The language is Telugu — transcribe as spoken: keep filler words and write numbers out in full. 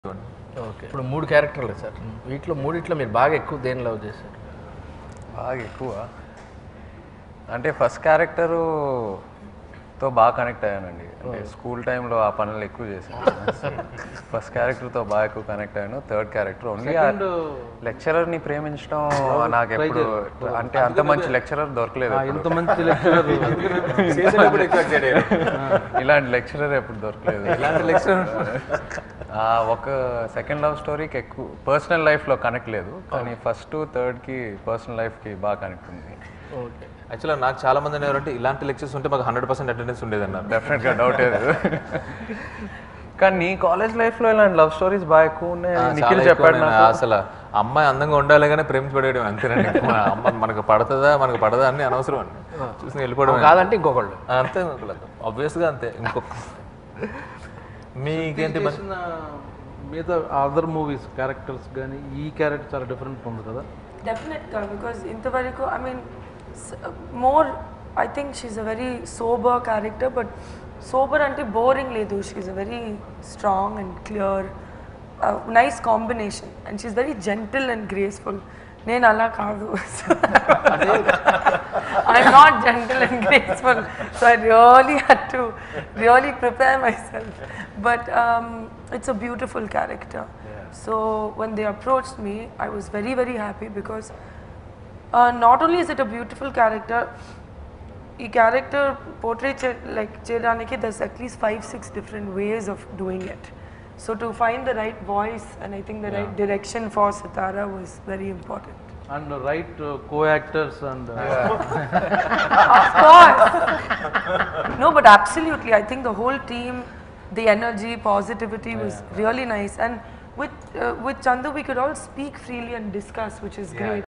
ఓకే. ఇప్పుడు మూడు క్యారెక్టర్లు సార్. వీటిలో మూడిట్లో మీరు బాగా ఎక్కువ దేని లవ్ చేశారు? బాగా ఎక్కువ అంటే ఫస్ట్ క్యారెక్టరు తో బాగా కనెక్ట్ అయ్యానండి. అంటే స్కూల్ టైంలో ఆ పనులు ఎక్కువ చేశాను. ఫస్ట్ క్యారెక్టర్తో బాగా ఎక్కువ కనెక్ట్ అయ్యాను. థర్డ్ క్యారెక్టర్ ఓన్లీ లెక్చరర్ని ప్రేమించడం నాకు ఎప్పుడు అంటే అంత మంచి లెక్చరర్ దొరకలేదు. ఇంత మంచి లెక్చరర్ ఇలాంటి లెక్చరర్ ఎప్పుడు దొరకలేదు. ఇలాంటి లెక్చరర్ ఒక సెకండ్ లవ్ స్టోరీకి ఎక్కువ పర్సనల్ లైఫ్లో కనెక్ట్ లేదు, కానీ ఫస్ట్ థర్డ్కి పర్సనల్ లైఫ్కి బాగా కనెక్ట్ ఉంది. ఓకే. యాక్చువల్గా నాకు చాలా మంది అనేవారంటే ఇలాంటి లెక్చర్స్ ఉంటే మాకు హండ్రెడ్ పర్సెంట్ అటెండెన్స్ ఉండేది అన్నారు. డెఫినెట్గా డౌట్ లేదు. కానీ నీ కాలేజ్ లైఫ్లో ఇలాంటి లవ్ స్టోరీస్ బాగా ఎక్కువ ఉన్నాయి. నిఖిల్ చెప్పాడు నాకు. అసలు అమ్మాయి అందంగా ఉండాలి కానీ ప్రేమించబడేయడం అంతేనండి. మన అమ్మ మనకు పడుతుందా మనకు పడదా అని అనవసరం అండి. చూసి వెళ్ళిపోవడం కాదంటే ఇంకొకళ్ళు అంతే. ఆబ్వియస్గా అంతే. ఇంకొక మీకేంటి మిగతా అదర్ మూవీస్ క్యారెక్టర్స్ కానీ ఈ క్యారెక్టర్ చాలా డిఫరెంట్ ఉంది కదా? డెఫినెట్గా, బికాజ్ ఇంతవరకు I mean more I think she's a very sober character, but sober అంటే బోరింగ్ లేదు. She's a very strong and clear, nice combination, and she's very gentle and graceful. నేను అలా కాదు. I'm not gentle and graceful, so I really had to really prepare myself. But um, it's a beautiful character. Yeah. So when they approached me, I was very very happy because uh, not only is it a beautiful character, ఈ character portray like చేయడానికి there's at least five six different ways of doing it. So to find the right voice and I think the yeah. right direction for Sitara was very important. And the right uh, co-actors and uh, yeah. Of course. No, but absolutely. I think the whole team, the energy, positivity was yeah. really nice. And with uh, with Chandu, we could all speak freely and discuss, which is yeah. great.